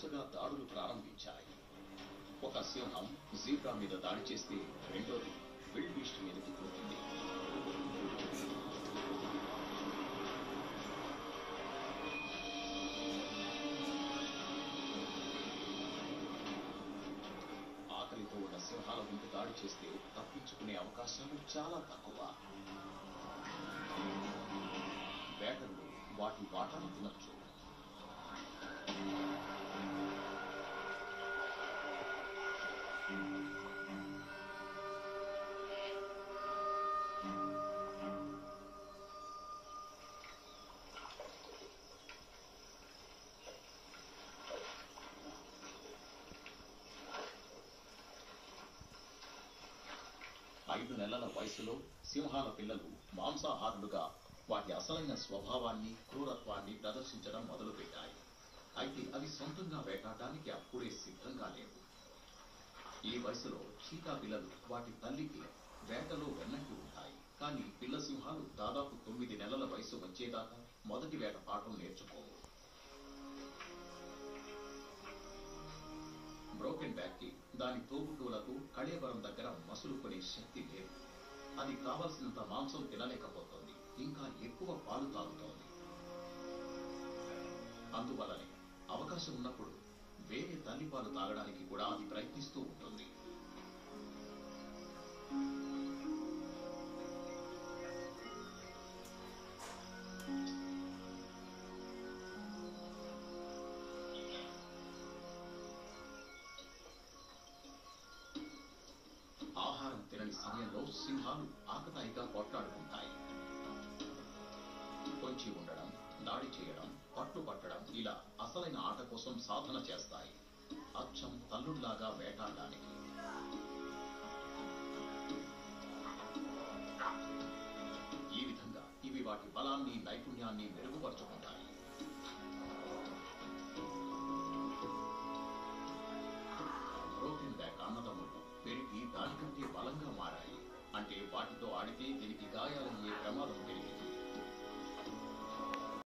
వరుసగా దాడులు ప్రారంభించాయి. ఒక సింహం జీబ్రా మీద దాడి చేస్తే రెండోది విల్డ్ బీస్ట్ మీదకి దూకింది. ఆకలితో ఉన్న సింహాల ముందు దాడి చేస్తే తప్పించుకునే అవకాశాలు చాలా తక్కువ. వేటలు వాటి వాటాను తినొచ్చు. ఐదు నెలల వయసులో సింహాల పిల్లలు మాంసాహారులుగా వాటి అసలైన స్వభావాన్ని, క్రూరత్వాన్ని ప్రదర్శించడం మొదలుపెట్టాయి. అయితే అవి సొంతంగా వేటాడడానికి అప్పుడే సిద్ధంగా లేవు. ఈ వయసులో చీతా పిల్లలు వాటి తల్లికి వేటలో వెన్నంటి ఉంటాయి. కానీ పిల్ల సింహాలు దాదాపు 9 నెలల వయసు వచ్చేదాకా మొదటి వేట పాఠం నేర్చుకోవు. బ్రోకెన్ బ్యాక్ కి దాని తోబుట్టువులకు కళేబరం దగ్గర మసులుకునే శక్తి లేదు. అది కావలసినంత మాంసం తినలేకపోతోంది, ఇంకా ఎక్కువ పాలు తాగుతోంది. అందువల్లనే అవకాశం ఉన్నప్పుడు వేరే తల్లిపాలు తాగడానికి కూడా అది ప్రయత్నిస్తూ ఉంటుంది. ఆహారం తినని సమయంలో సింహాలు ఆకతాయిగా కొట్లాడుకుంటాయి. పొంచి ఉండడం, దాడి చేయడం, పట్టుపట్టడం, ఇలా అసలైన ఆట కోసం సాధన చేస్తాయి. అచ్చం తల్లుల్లాగా వేటాడడానికి. ఈ విధంగా ఇవి వాటి బలాన్ని, నైపుణ్యాన్ని మెరుగుపరుచుకుంటాయి. బ్రోకెన్ బ్యాక్ అన్నదమ్ములు పెరిగి దానికంటే బలంగా మారాయి. అంటే వాటితో ఆడితే దీనికి గాయాలు